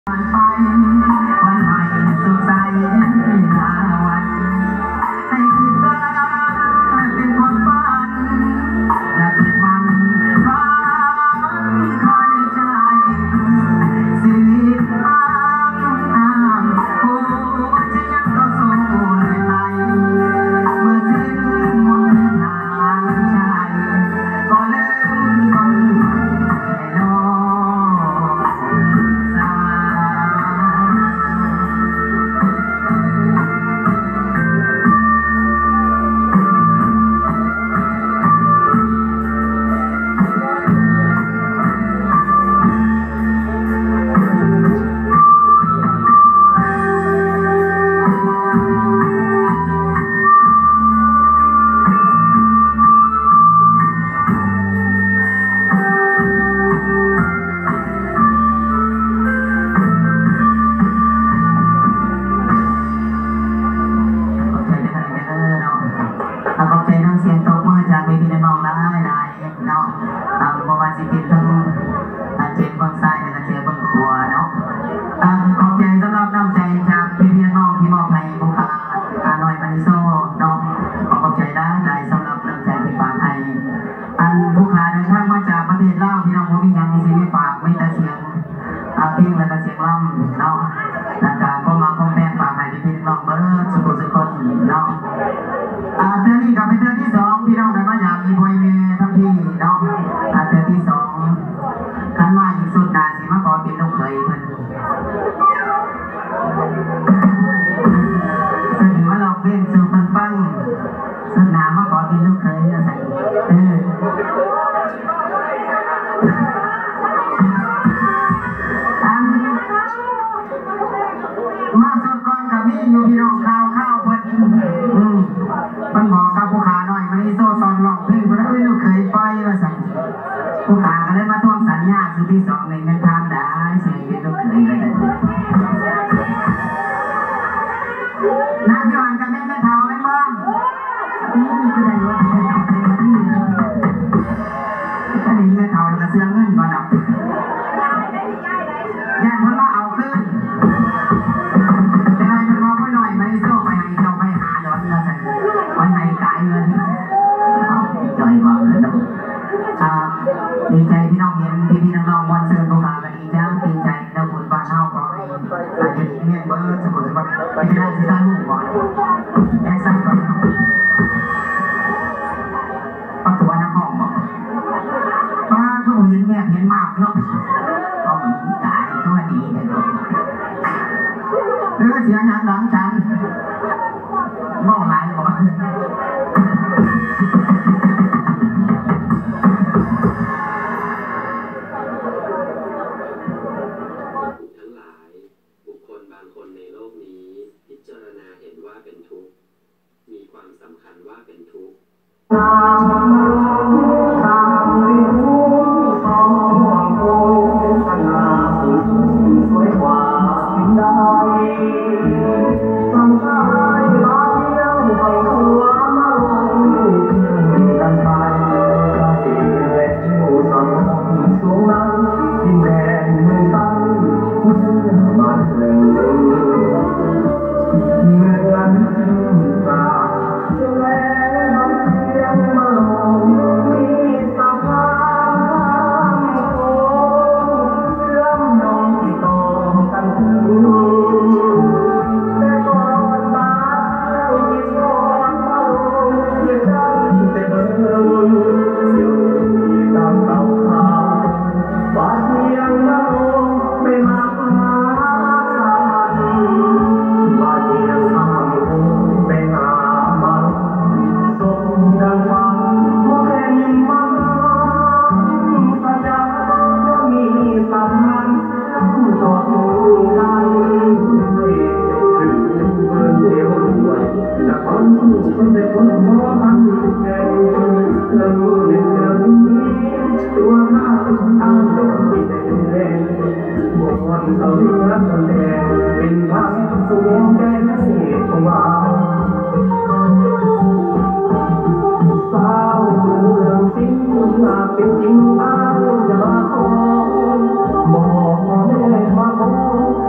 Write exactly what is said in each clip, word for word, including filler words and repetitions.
เป็นจริงตาจะมาขอบอกแม่มาขอ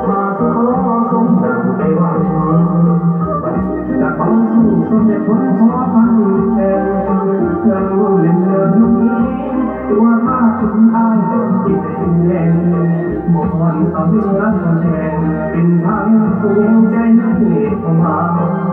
เป็นทางสูงใจให้เข้ามา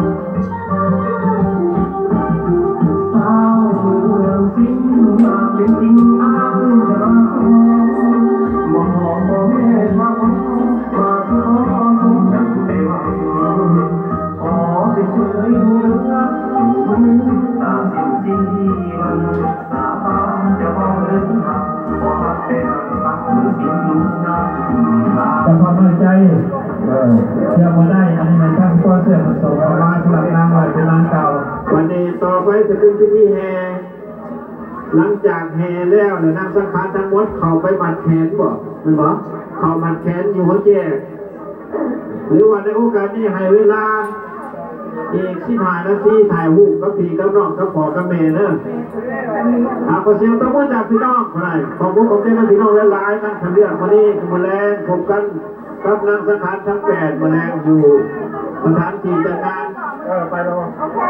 สาวเมืองสิงห์มาเป็นจริงอ้างจะมองแม่มาขอมาขอสมดังไปหวังขอไปเฉยเนื้อมือตามสิ่งที่มันสาบานจะมองเรื่องหักขอหักเป็นสักมือสิ่งนั้นแต่ความมั่นใจเออเชื่อมาได้อันนี้มันทั้งข้อเสื่อมสมมาสำหรับนางใหม่เป็นนางเก่าวันนี้ต่อไปจะเป็นพิธีแห่หลังจากแห่แล้วเนี่ยนางสังขารทั้งหมดเข้าไปมัดแขนบ่เป็นบ่เข้ามัดแขนอยู่หัวแจกหรือว่าในโอกาสนี้ให้เวลาอีกสิบห้านาทีถ่ายรูปกับพี่กับน้องกับพ่อกับแม่เนอะหากเสียงตะมือจากพี่น้องอะไรขอบคุณขอบคุณพี่น้องหลายๆนั่นเรื่องวันนี้มาแรงพบกันกับนางสังขารทั้งแปดมาแรงอยู่สถานที่จัดงานเออไปแล้ว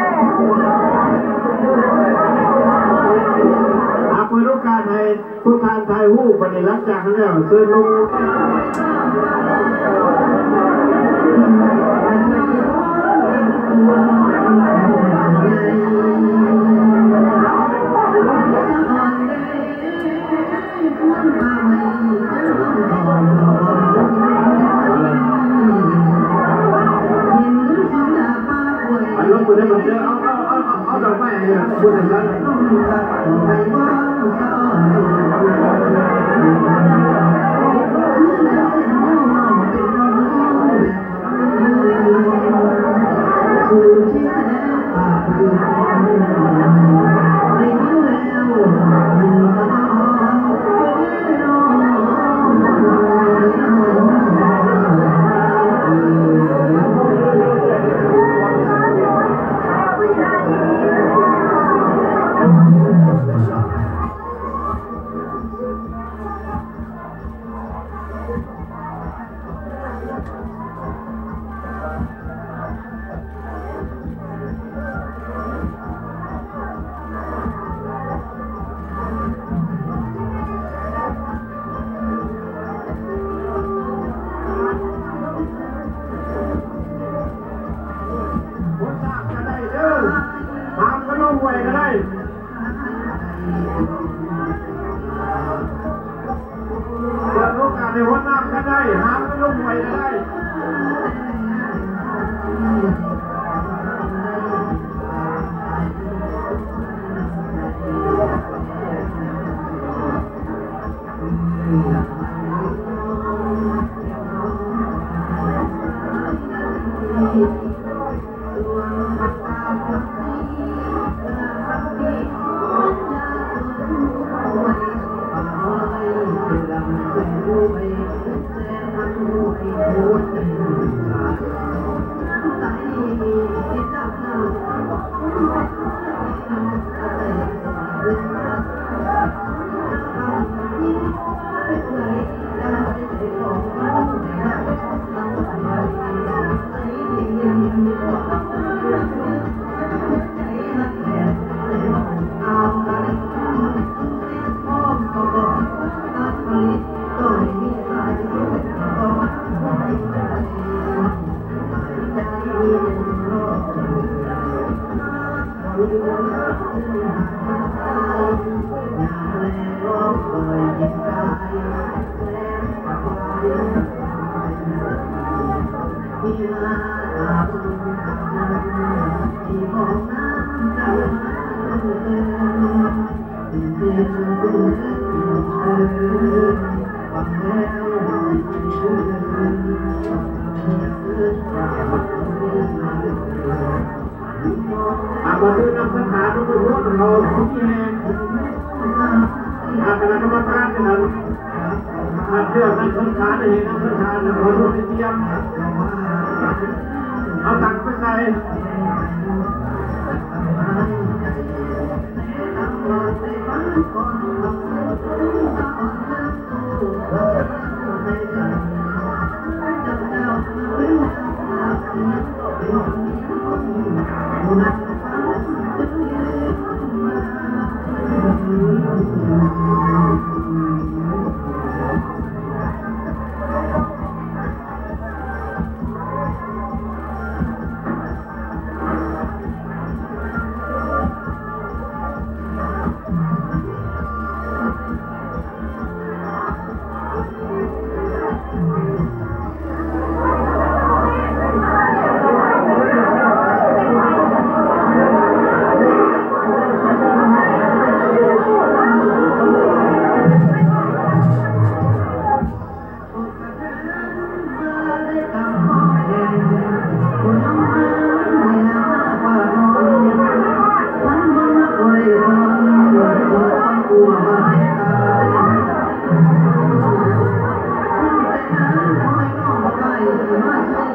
อาเปิดโอกาสให้ผู้ทานถ่ายรูปวันนี้หลังจากนั้นแล้วเชิญลงพูดให้มันเจอเอาเอาเอาเอาดอกไม้เนี่ยพูดถึงนั้นในหัวน้ำก็ได้หางไม่ลงไปก็ได้อาบน้ำนำสังขารทุกคนเราทุกที่แห่งอาคณะกรรมการนั้นอาเชื่อในสังขารในเห็นในสังขารเราดูในเตรียมเอาตังไปใส่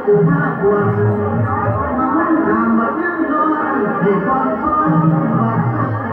คือท่าควรมันทางบัดยังนอนให้ก่อนซ้อนบัด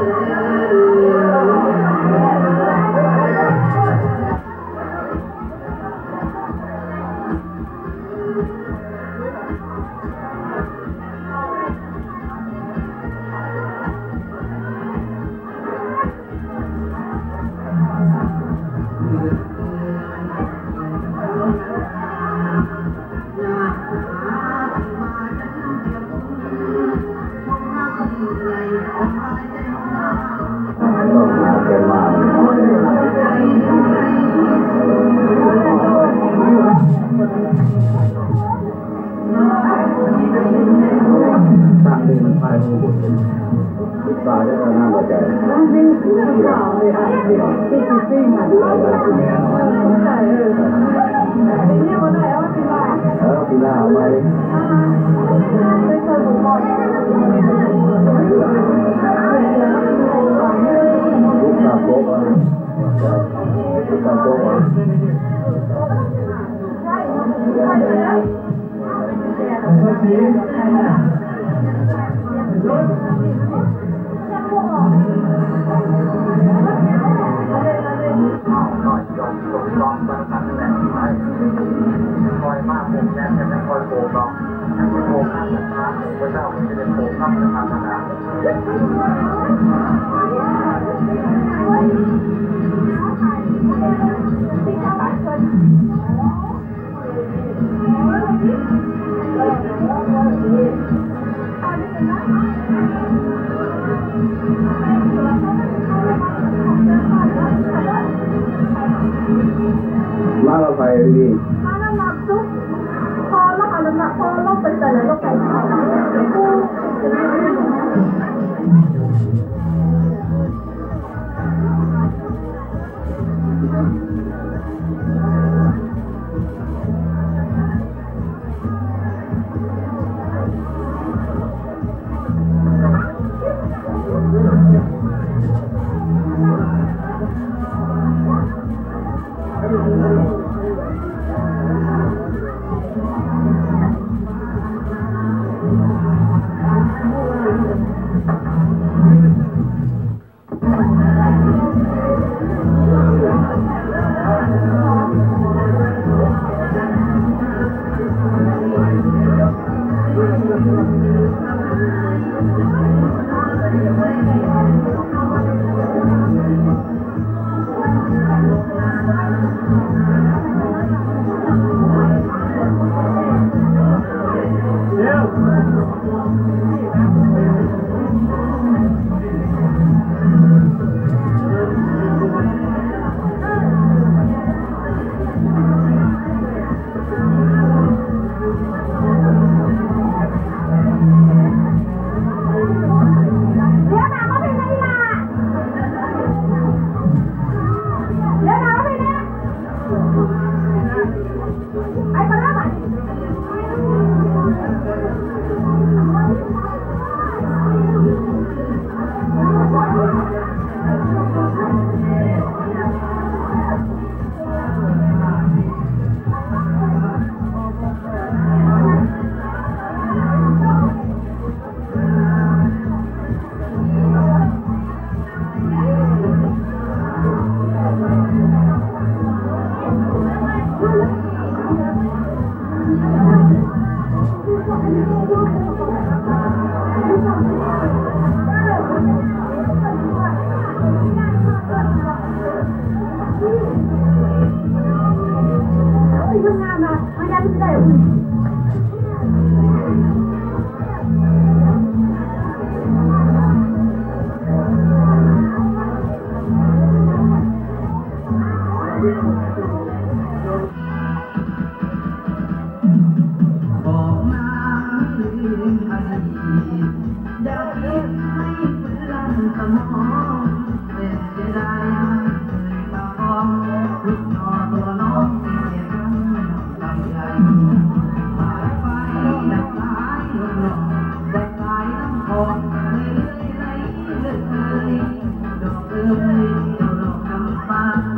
มาเราไปดีมาน้ำหนักซุปพอแล้วค่ะน้ำหนักพอลงไปแต่ละลงไป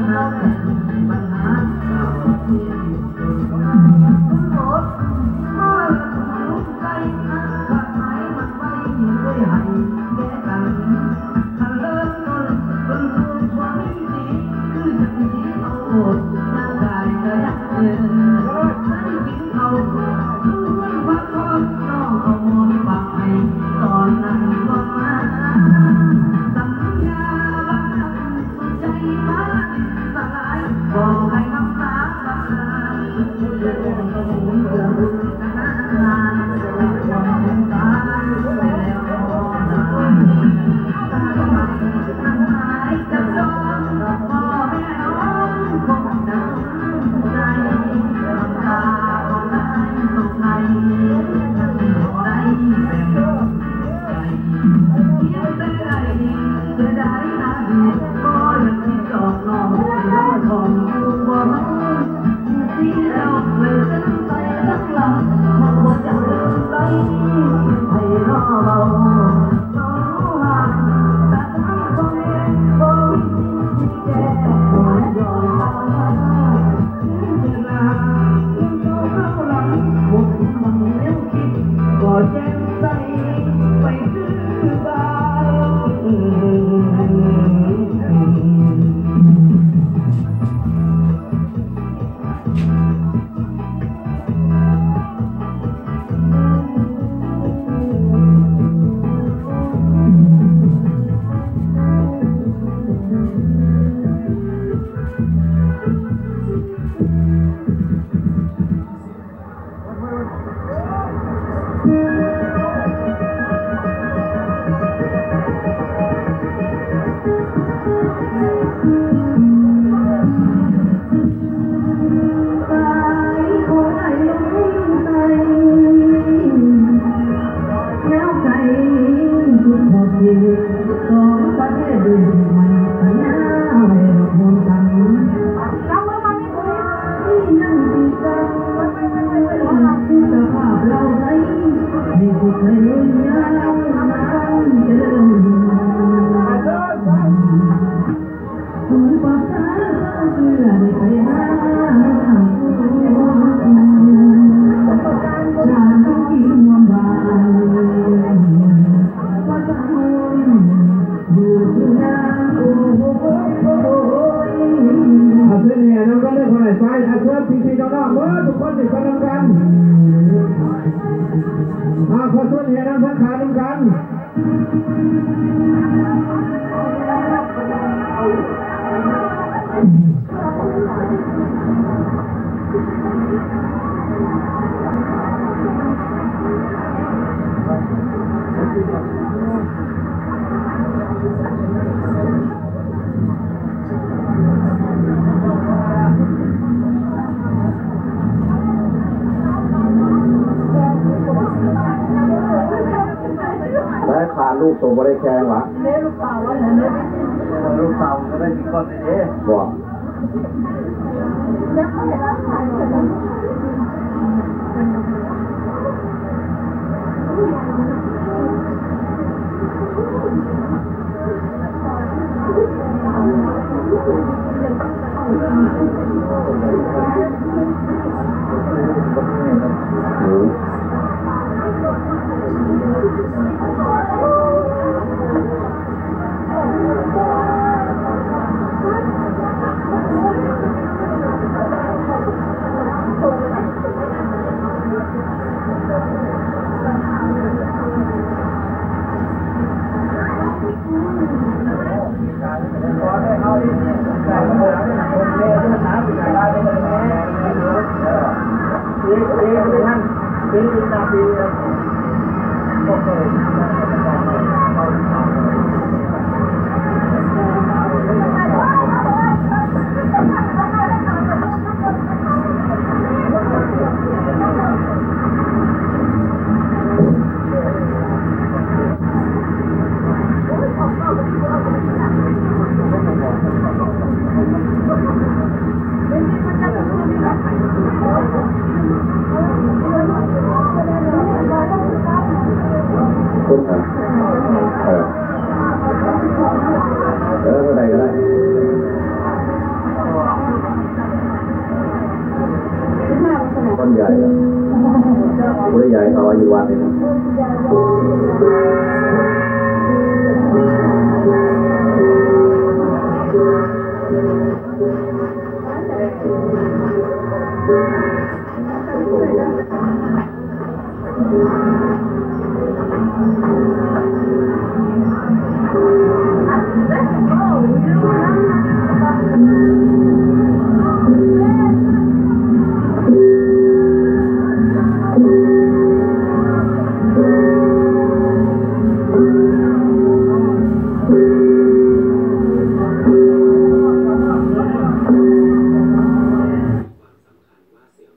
พขาลูกส่งบริแคงวะเลี้ยลูกสาวว่าเนี่ยลูกสาวก็ได้กี่คนเอ๊ะบอกยังไม่เห็นร้านขายเลยต้นใหญ่ผู้ใหญ่เขาอายุวันนี้นะเ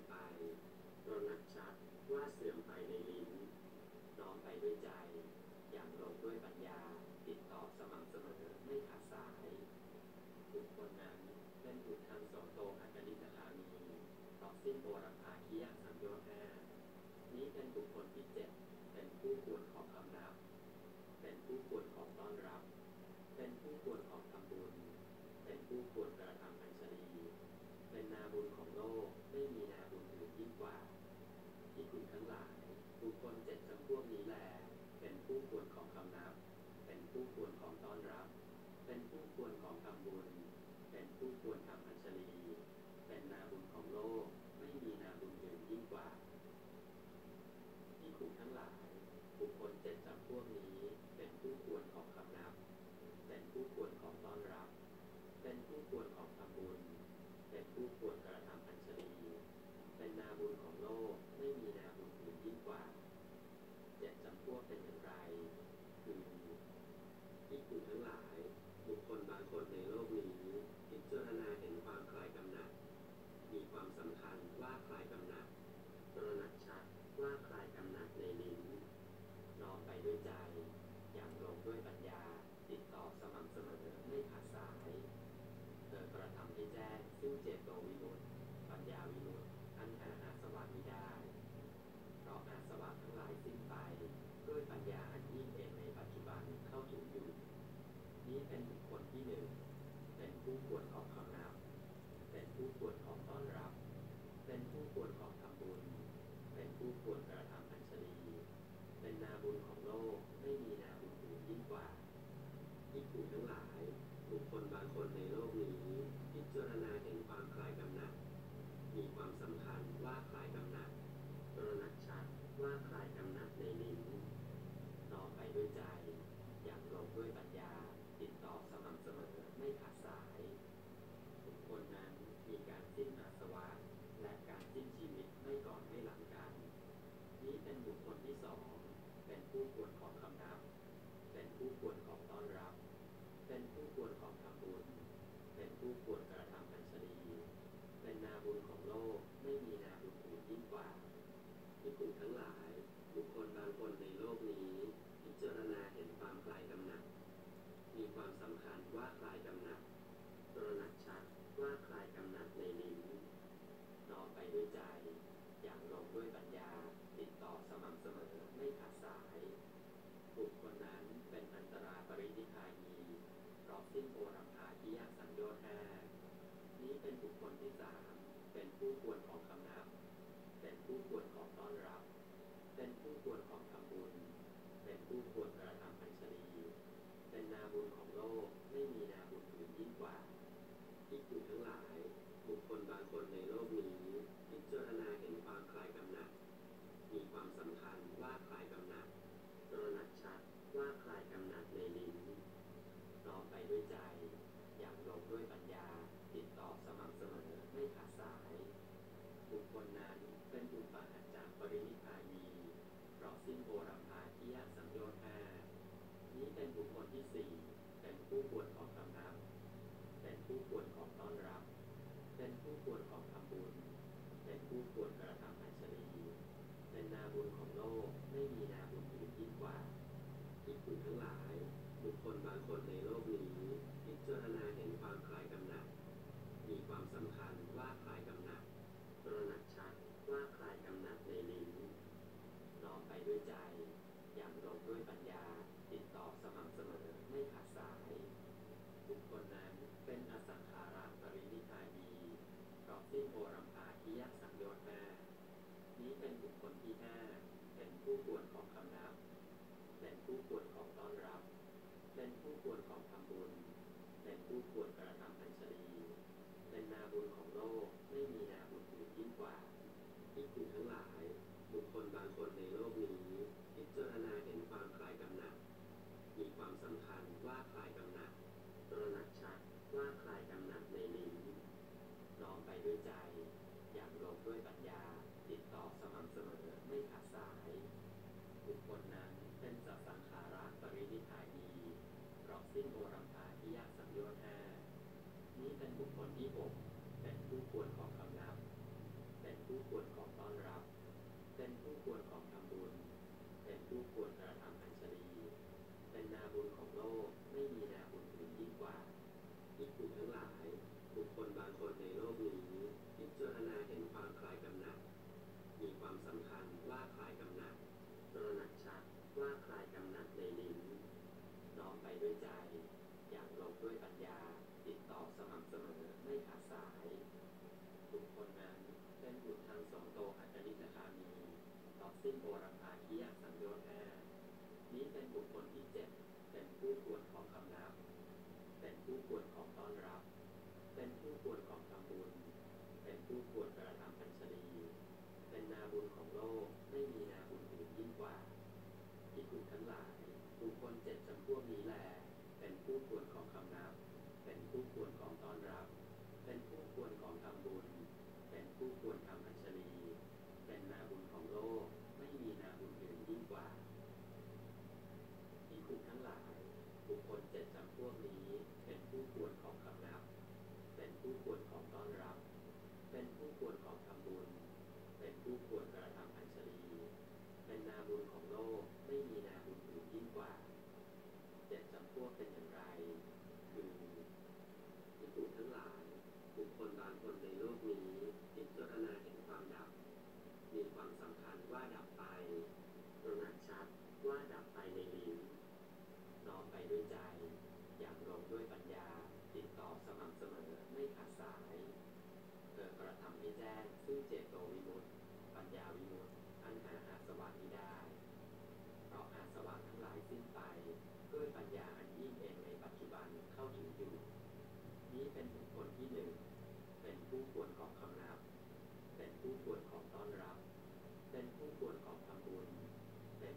นี้เป็นบุคคลที่หนึ่งเป็นผู้ควรของคำนับเป็นผู้ควรของต้อนรับเป็นผู้ควรของทำบุญเป็นผู้ควรกระทำอัญชลีเป็นนาบุญของโลกไม่มีนาบุญอื่นยิ่งกว่าภิกษุทั้งหลายบุคคลบางคนในโลกนี้พิจารณาเห็นความคลายกำหนัดมีความสำคัญว่าคลายกำหนัดตระหนักชัดว่าคลายกำหนัดในลิ้นต่อไปด้วยใจอย่างลงด้วยปัญญาติดต่อสม่ำเสมอไม่ขาดสายบุคคลนั้นมีการสิ้นอาสวะและการสิ้นชีวิตไม่ก่อนไม่หลังกันนี้เป็นบุคคลที่สองเป็นผู้ควรของคำนับเป็นผู้ควรของต้อนรับเป็นผู้ควรของทำบุญเป็นผู้ควรกระทำอัญชลีเป็นนาบุญของโลกไม่มีนาบุญอื่นยิ่งกว่าภิกษุทั้งหลายบุคคลบางคนในโลกนี้พิจารณาเห็นความคลายกำหนัดมีความสำคัญว่าคลายกำหนัดตระหนักชัดว่าคลายกำหนัดในลิ้นน้อมไปด้วยใจอย่างลงด้วยปัญญาติดต่อสม่ำเสมอไม่ขาดสายบุคคลนั้นเป็นอันตราปรินิพพานีเพราะสิ้นโอรัมภาคิยสัญโยชน์ห้านี้เป็นบุคคลที่สามเป็นผู้ควรของคำนับเป็นผู้ควรของต้อนรับเป็นผู้ควรของทำบุญเป็นผู้ควรกระทำอัญชลีเป็นนาบุญของโลกไม่มีนาบุญอื่นยิ่งกว่าภิกษุทั้งหลายบุคคลบางคนในโลกนี้พิจารณาเห็นความคลายกำหนัดมีความสำคัญว่าคลายกำหนัดตระหนักชัดว่าคลายกำหนัดในลิ้นน้อมไปด้วยใจอย่างลงด้วยปัญญาติดต่อสม่ำเสมอไม่ขาดสายบุคคลนั้นเป็นอุปาหัจจปรินิพพานีเพราะสิ้นโอรัมภาคิยสัญโยชน์ห้านี้เป็นบุคคลที่สี่เป็นผู้ควรของคำนับเป็นผู้ควรของต้อนรับเป็นผู้ควรของทำบุญเป็นผู้ควรกระทำอัญชลีเป็นนาบุญของโลกไม่มีนาบุญอื่นยิ่งกว่าภิกษุทั้งหลายบุคคลบางคนในโลกนี้พิจารณาเห็นความคลายกำหนัดมีความสำคัญว่าคลายกำหนัดตระหนักชัดว่าคลายกำหนัดในลิ้นน้อมไปด้วยใจอย่างลงด้วยปัญญาติดต่อสม่ำเสมอไม่ขาดสายบุคคลนั้นเป็นอสังขาราปรินิพพานีเพราะสิ้นโอรัมภาคิยสัญโยชน์ห้านี้เป็นบุคคลที่ห้าเป็นผู้ควรของคำนับเป็นผู้ควรของต้อนรับเป็นผู้ควรของทำบุญเป็นผู้ควรกระทำอัญชลีเป็นนาบุญของโลกไม่มีนาบุญอื่นยิ่งกว่าภิกษุทั้งหลายบุคคลบางคนในโลกนี้พิจารณาเห็นความคลายกำหนัดมีความสำคัญว่าคลายกำหนัดตระหนักชัดว่าคลายกำหนัดในลิ้นน้อมไปด้วยใจอย่างลงด้วยปัญญาติดต่อสม่ำเสมอไม่ขาดสายบุคคลนั้นเป็นสัพสังขาราปรินิพพานีเพราะสิ้นโอรัมภาคิยสัญโยชน์ห้านี้เป็นบุคคลที่หกเป็นผู้ควรของคำนับเป็นผู้ควรของต้อนรับเป็นผู้ควรของทำบุญเป็นผู้ควรกระทำอัญชลีเป็นนาบุญของโลกไม่มีนาบุญอื่นยิ่งกว่าภิกษุทั้งหลายบุคคลบางคนในโลกนี้พิจารณาเห็นความคลายกำหนัดมีความสำคัญว่าคลายกำหนัดตระหนักชัดว่าคลายกำหนัดในลิ้นน้อมไปด้วยใจอย่างลงด้วยปัญญาติดต่อสม่ำเสมอไม่ขาดสายบุคคลนั้นเป็นบุตรทางสองโตอัจฉริตคามีต่อสิ้นโอรัมภาคิยสัญโยชน์ห้านี้เป็นบุคคลที่เจ็ดเป็นผู้ควรของคำนับเป็นผู้ควรของต้อนรับเป็นผู้ควรของทำบุญเป็นผู้ควรกระทำอัญชลีเป็นนาบุญของโลกไม่มีนาบุญอื่นยิ่งกว่าภิกษุทั้งหลายบุคคลเจ็ดจำพวกนี้แลเป็นผู้ควรของคำนับเป็นผู้ควรของต้อนรับเป็นผู้ควรของทำบุญเป็นผู้ควรทำอัญชลีเป็นนาบุญของโลกไม่มีนาบุญ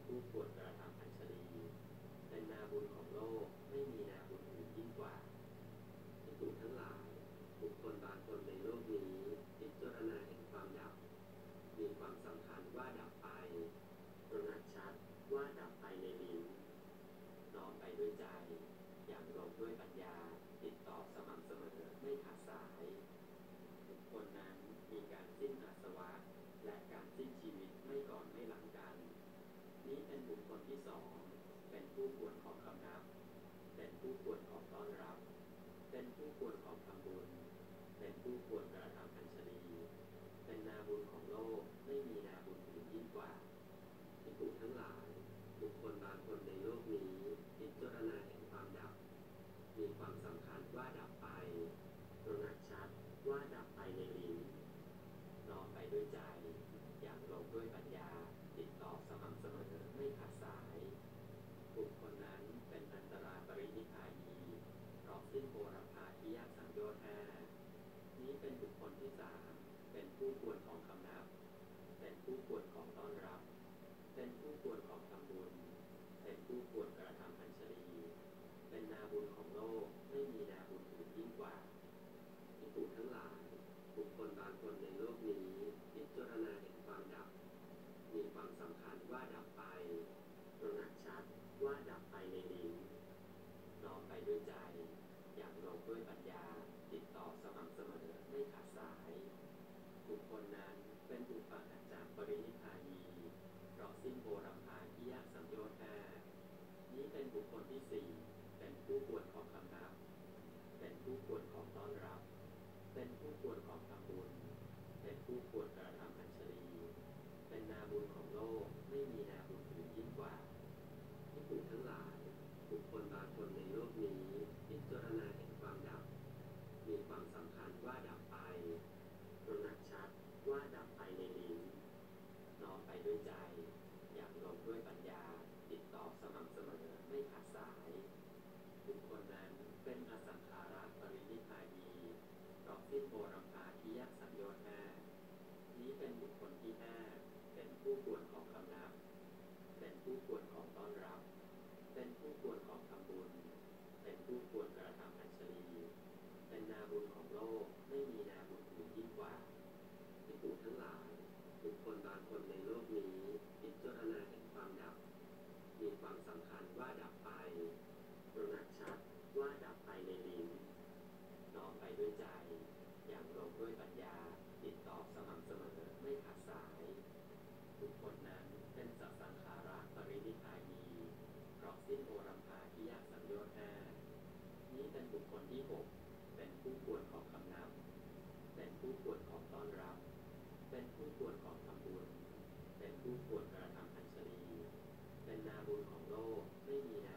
ผู้ควรกระทำอัญชลีเป็นนาบุญของโลกไม่มีนาบุญอื่นยิ่งกว่าภิกษุทั้งหลายบุคคลบางคนในโลกนี้พิจารณาเห็นความดับมีความสำคัญว่าดับไปตระหนักชัดว่าดับไปในลิ้นน้อมไปด้วยใจอย่างลงด้วยปัญญาติดต่อสม่ำเสมอไม่ขาดสายบุคคลนั้นมีการสิ้นอาสวะและการสิ้นชีวิตไม่ก่อนไม่หลังกันนี้เป็นบุคคลที่สองเป็นผู้ควรของคำนับเป็นผู้ควรของต้อนรับเป็นผู้ควรของทำบุญเป็นผู้ควรกระทำอัญชลีเป็นนาบุญของโลกไม่มีนาบุญอื่นยิ่งกว่าภิกษุทั้งหลายบุคคลบางคนในโลกนี้พิจารณาเห็นความดับมีความสำคัญว่าดับไปตระหนักชัดว่าดับไปในลิ้นน้อมไปด้วยใจอย่างลงด้วยปัญญาติดต่อสม่ำเสมอไม่ขาดสายบุคคลนั้นเป็นอันตราปรินิพพานีเพราะสิ้นโภรพาทิยสังโยชน์ห้านี้เป็นบุคคลที่สามเป็นผู้ควรของคำนับเป็นผู้ควรของต้อนรับเป็นผู้ควรของทำบุญเป็นผู้ควรกระทำอัญชลีเป็นนาบุญของโลกไม่มีนาบุญอื่นยิ่งกว่าภิกษุทั้งหลายบุคคลบางคนในโลกนี้พิจารณาเห็นความดับมีความสำคัญว่าดับไปตระหนักชัดว่าดับไปในลิ้นน้อมไปด้วยใจอย่างลงด้วยปัญญาติดต่อสม่ำเสมอไม่ขาดสายบุคคลนั้นเป็นอุปาจารปรินิพพานีเพราะสิ้นโภรพาทิยสังโยชน์ห้านี้เป็นบุคคลที่สี่เป็นผู้ควรของคำนับเป็นผู้ควรของต้อนรับเป็นผู้ควรของทำบุญเป็นผู้ควรกระทำอัญชลีเป็นนาบุญของโลกไม่มีนาบุญอื่นยิ่งกว่าภิกษุทั้งหลายบุคคลบางคนในโลกนี้พิจารณาเห็นความดับมีความสำคัญว่าดับไปตระหนักชัดว่าดับไปในลิ้นน้อมไปด้วยใจอย่างลงด้วยปัญญาติดต่อสม่ำเสมอไม่ขาดสายบุคคลนั้นเป็นอสังขาระปรินิพพานีเพราะสิ้นโภรพาทิยสังโยชน์ห้านี้เป็นบุคคลที่ห้าเป็นผู้ควรของคำนับเป็นผู้ควรของต้อนรับเป็นผู้ควรของทำบุญ เป็นผู้ควรกระทำอัญชลีเป็นนาบุญของโลกไม่มีนาบุญอื่นยิ่งกว่าภิกษุทั้งหลายบุคคลบางคนในโลกนี้พิจารณาเห็นความดับมีความสำคัญว่าดับไปตระหนักชัดว่าดับไปในลิ้นน้อมไปด้วยใจอย่างลงด้วยปัญญาติดต่อสม่ำเสมอไม่ขาดสายบุคคลนั้นเป็นสัพสังขาระปรินิพพานีเพราะสิ้นโอรัมภาทิยสังโยชน์ห้านี้เป็นบุคคลที่หกเป็นผู้ควรของคำนับเป็นผู้ควรของต้อนรับเป็นผู้ควรของทำบุญเป็นผู้ควรกระทำอัญชลีเป็นนาบุญของโลกไม่มีนา